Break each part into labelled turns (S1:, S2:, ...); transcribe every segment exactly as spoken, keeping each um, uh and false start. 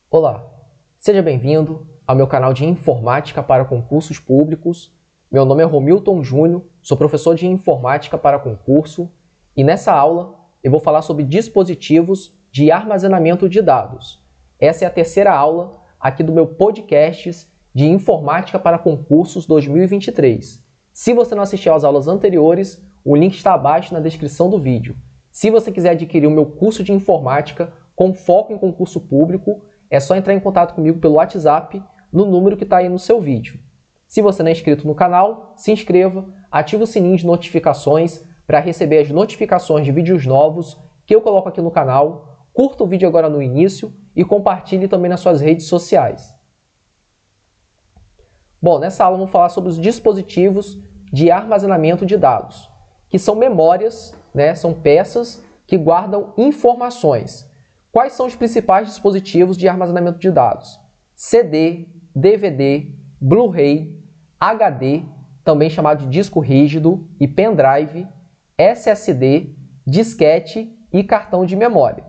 S1: Olá, seja bem-vindo ao meu canal de Informática para Concursos Públicos. Meu nome é Romilton Júnior, sou professor de Informática para Concurso e nessa aula eu vou falar sobre dispositivos de armazenamento de dados. Essa é a terceira aula aqui do meu podcast de Informática para Concursos dois mil e vinte e três. Se você não assistiu às aulas anteriores, o link está abaixo na descrição do vídeo. Se você quiser adquirir o meu curso de Informática com foco em concurso público, é só entrar em contato comigo pelo WhatsApp no número que está aí no seu vídeo. Se você não é inscrito no canal, se inscreva, ative o sininho de notificações para receber as notificações de vídeos novos que eu coloco aqui no canal, curta o vídeo agora no início e compartilhe também nas suas redes sociais. Bom, nessa aula vamos falar sobre os dispositivos de armazenamento de dados, que são memórias, né, são peças que guardam informações. Quais são os principais dispositivos de armazenamento de dados? C D, D V D, Blu-ray, H D, também chamado de disco rígido, e pendrive, S S D, disquete e cartão de memória.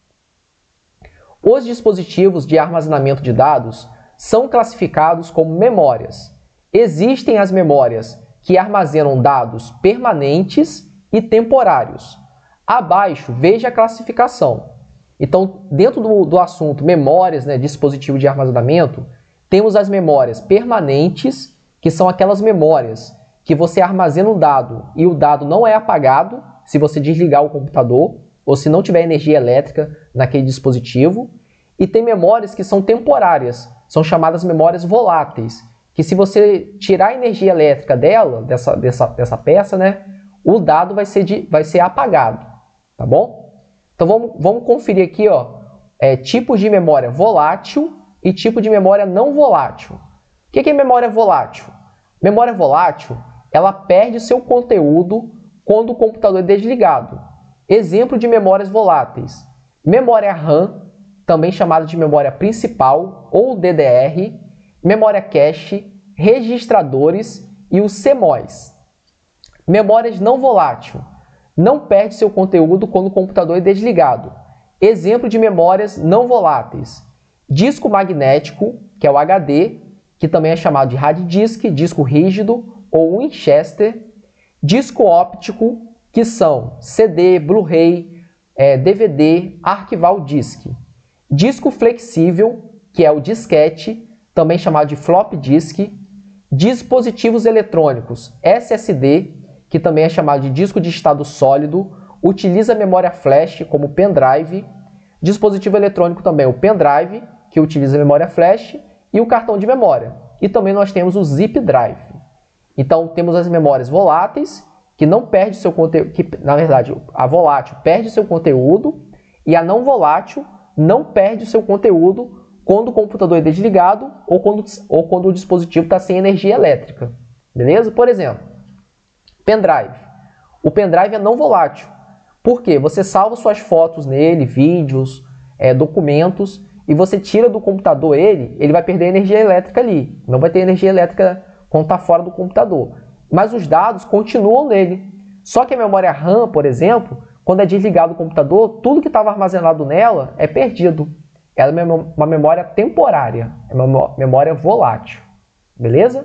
S1: Os dispositivos de armazenamento de dados são classificados como memórias. Existem as memórias que armazenam dados permanentes e temporários. Abaixo, veja a classificação. Então, dentro do, do assunto memórias, né, dispositivo de armazenamento, temos as memórias permanentes, que são aquelas memórias que você armazena um dado e o dado não é apagado se você desligar o computador ou se não tiver energia elétrica naquele dispositivo. E tem memórias que são temporárias, são chamadas memórias voláteis, que se você tirar a energia elétrica dela, dessa, dessa, dessa peça, né, o dado vai ser, de, vai ser apagado, tá bom? Então vamos, vamos conferir aqui, ó, é, tipos de memória volátil e tipo de memória não volátil. O que é memória volátil? Memória volátil, ela perde seu conteúdo quando o computador é desligado. Exemplo de memórias voláteis: memória RAM, também chamada de memória principal ou D D R, memória cache, registradores e os C M O S. Memórias não volátil. Não perde seu conteúdo quando o computador é desligado. Exemplo de memórias não voláteis: disco magnético, que é o H D, que também é chamado de hard disk, disco rígido ou Winchester. Disco óptico, que são C D, Blu-ray, é, D V D, arquival disk. Disco flexível, que é o disquete, também chamado de flop disk. Dispositivos eletrônicos, S S D, que também é chamado de disco de estado sólido, utiliza memória flash como pendrive. Dispositivo eletrônico também o pendrive, que utiliza memória flash, e o cartão de memória. E também nós temos o zip drive. Então temos as memórias voláteis, que não perde seu conteúdo, que na verdade a volátil perde seu conteúdo, e a não volátil não perde seu conteúdo quando o computador é desligado ou quando, ou quando o dispositivo está sem energia elétrica. Beleza? Por exemplo, pendrive. O pendrive é não volátil. Por quê? Você salva suas fotos nele, vídeos, é, documentos, e você tira do computador ele, ele vai perder energia elétrica ali. Não vai ter energia elétrica quando está fora do computador. Mas os dados continuam nele. Só que a memória RAM, por exemplo, quando é desligado o computador, tudo que estava armazenado nela é perdido. Ela é uma memória temporária, é uma memória volátil. Beleza?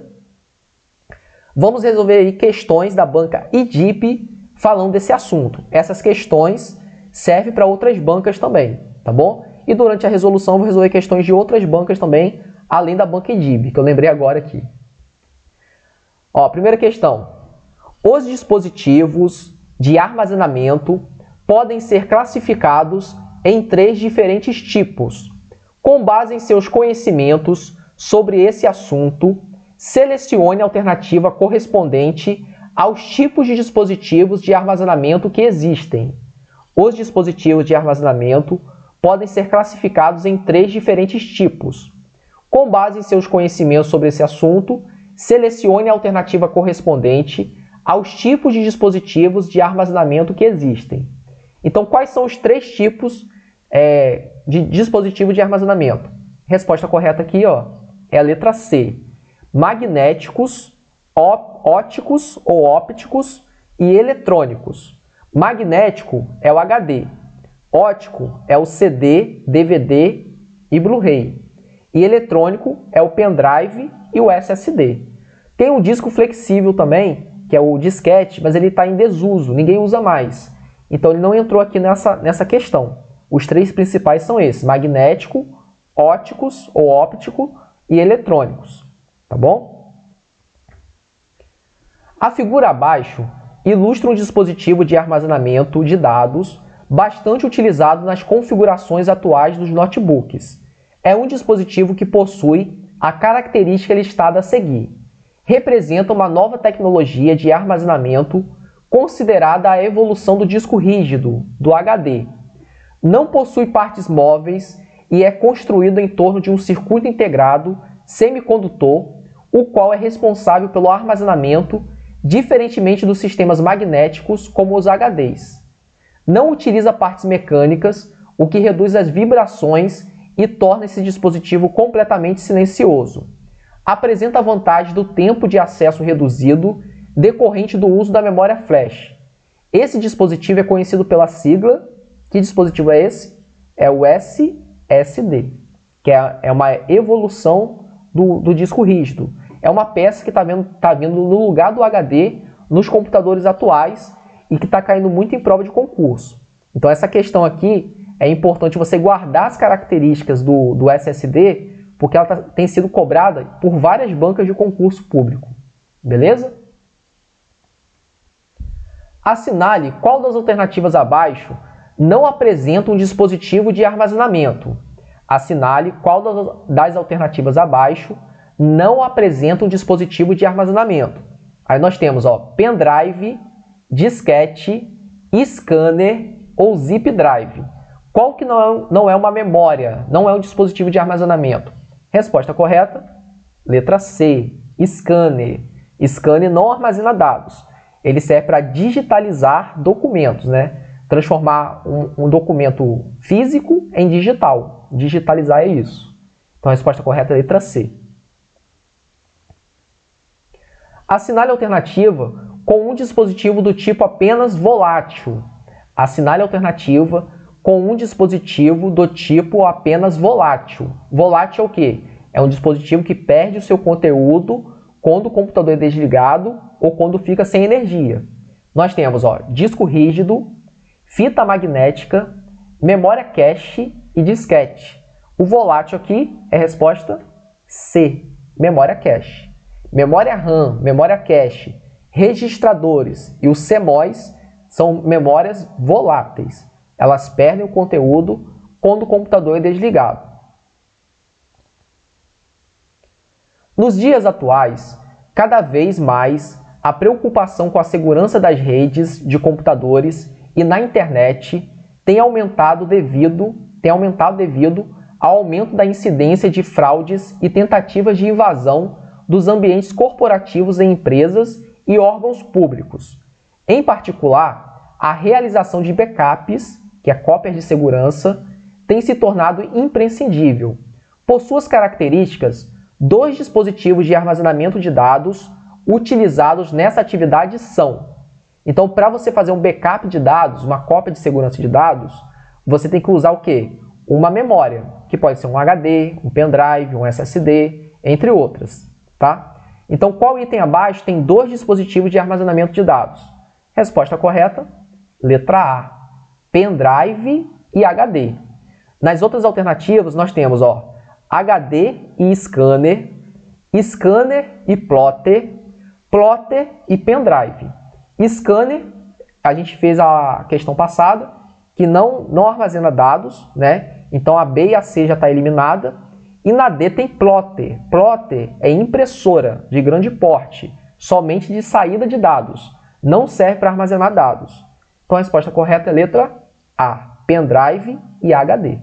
S1: Vamos resolver aí questões da banca I D I P falando desse assunto. Essas questões servem para outras bancas também, tá bom? E durante a resolução eu vou resolver questões de outras bancas também, além da banca I D I B, que eu lembrei agora aqui. Ó, primeira questão. Os dispositivos de armazenamento podem ser classificados em três diferentes tipos. Com base em seus conhecimentos sobre esse assunto, selecione a alternativa correspondente aos tipos de dispositivos de armazenamento que existem. Os dispositivos de armazenamento podem ser classificados em três diferentes tipos. Com base em seus conhecimentos sobre esse assunto, selecione a alternativa correspondente aos tipos de dispositivos de armazenamento que existem. Então, quais são os três tipos é, de dispositivo de armazenamento? Resposta correta aqui, ó, é a letra C. Magnéticos, óticos ou ópticos e eletrônicos. Magnético é o H D, ótico é o C D, D V D e Blu-ray. E eletrônico é o pendrive e o S S D. Tem um disco flexível também, que é o disquete, mas ele está em desuso, ninguém usa mais. Então ele não entrou aqui nessa, nessa questão. Os três principais são esses: magnético, óticos ou óptico e eletrônicos. Tá bom? A figura abaixo ilustra um dispositivo de armazenamento de dados bastante utilizado nas configurações atuais dos notebooks. É um dispositivo que possui a característica listada a seguir. Representa uma nova tecnologia de armazenamento considerada a evolução do disco rígido, do H D. Não possui partes móveis e é construído em torno de um circuito integrado semicondutor, o qual é responsável pelo armazenamento, diferentemente dos sistemas magnéticos como os H Ds. Não utiliza partes mecânicas, o que reduz as vibrações e torna esse dispositivo completamente silencioso. Apresenta a vantagem do tempo de acesso reduzido decorrente do uso da memória flash. Esse dispositivo é conhecido pela sigla. Que dispositivo é esse? É o S S D, que é, é uma evolução do, do disco rígido. É uma peça que está tá vindo no lugar do H D nos computadores atuais e que está caindo muito em prova de concurso. Então essa questão aqui é importante você guardar as características do, do S S D, porque ela tá, tem sido cobrada por várias bancas de concurso público. Beleza? Assinale qual das alternativas abaixo não apresenta um dispositivo de armazenamento. Assinale qual das alternativas abaixo não apresenta um dispositivo de armazenamento. Aí nós temos, ó, pendrive, disquete, scanner ou zip drive. Qual que não é, não é uma memória, não é um dispositivo de armazenamento? Resposta correta, letra C, scanner. Scanner não armazena dados. Ele serve para digitalizar documentos, né? Transformar um, um documento físico em digital. Digitalizar é isso. Então a resposta correta é a letra C. Assinale a alternativa com um dispositivo do tipo apenas volátil. Assinale a alternativa com um dispositivo do tipo apenas volátil. Volátil é o quê? É um dispositivo que perde o seu conteúdo quando o computador é desligado ou quando fica sem energia. Nós temos, ó, disco rígido, fita magnética, memória cache e disquete. O volátil aqui é a resposta C, memória cache. Memória RAM, memória cache, registradores e os C M O S são memórias voláteis. Elas perdem o conteúdo quando o computador é desligado. Nos dias atuais, cada vez mais a preocupação com a segurança das redes de computadores e na internet tem aumentado devido, tem aumentado devido ao aumento da incidência de fraudes e tentativas de invasão dos ambientes corporativos em empresas e órgãos públicos. Em particular, a realização de backups, que é cópias de segurança, tem se tornado imprescindível. Por suas características, dois dispositivos de armazenamento de dados utilizados nessa atividade são: então, para você fazer um backup de dados, uma cópia de segurança de dados, você tem que usar o quê? Uma memória, que pode ser um H D, um pendrive, um S S D, entre outras. Tá? Então, qual item abaixo tem dois dispositivos de armazenamento de dados? Resposta correta, letra A, pendrive e H D. Nas outras alternativas, nós temos, ó, H D e scanner, scanner e plotter, plotter e pendrive. Scanner, a gente fez a questão passada, que não, não armazena dados, né? Então a B e a C já está eliminada. E na D tem plotter. Plotter é impressora de grande porte, somente de saída de dados. Não serve para armazenar dados. Então a resposta correta é a letra A, pendrive e H D.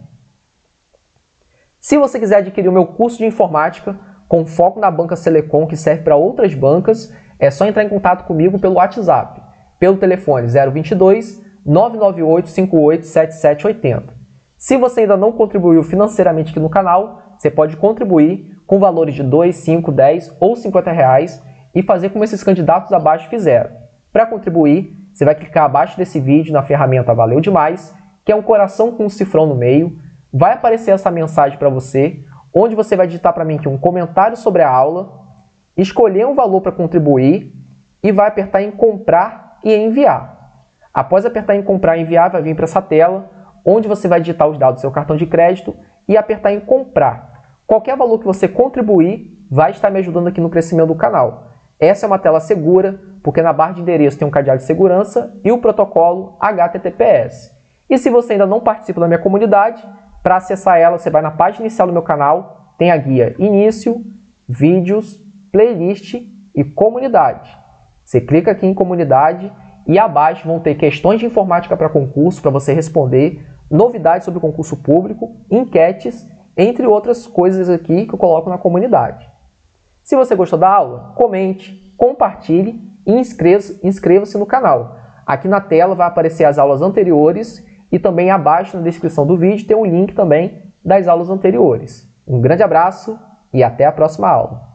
S1: Se você quiser adquirir o meu curso de informática com foco na banca Selecom, que serve para outras bancas, é só entrar em contato comigo pelo WhatsApp, pelo telefone zero vinte e dois, nove nove oito, cinco oito, sete sete oito zero. Se você ainda não contribuiu financeiramente aqui no canal, você pode contribuir com valores de dois, cinco, dez ou cinquenta reais e fazer como esses candidatos abaixo fizeram. Para contribuir, você vai clicar abaixo desse vídeo na ferramenta Valeu Demais, que é um coração com um cifrão no meio. vai aparecer essa mensagem para você, onde você vai digitar para mim aqui um comentário sobre a aula, escolher um valor para contribuir e vai apertar em comprar e enviar. Após apertar em comprar e enviar, vai vir para essa tela, onde você vai digitar os dados do seu cartão de crédito e apertar em comprar. Qualquer valor que você contribuir vai estar me ajudando aqui no crescimento do canal. Essa é uma tela segura, porque na barra de endereço tem um cadeado de segurança e o protocolo H T T P S. E se você ainda não participa da minha comunidade, para acessar ela, você vai na página inicial do meu canal, tem a guia Início, Vídeos, Playlist e Comunidade. Você clica aqui em Comunidade e abaixo vão ter questões de informática para concurso, para você responder, novidades sobre o concurso público, enquetes, entre outras coisas aqui que eu coloco na comunidade. Se você gostou da aula, comente, compartilhe e inscreva-se no canal. Aqui na tela vai aparecer as aulas anteriores e também abaixo na descrição do vídeo tem um link também das aulas anteriores. Um grande abraço e até a próxima aula.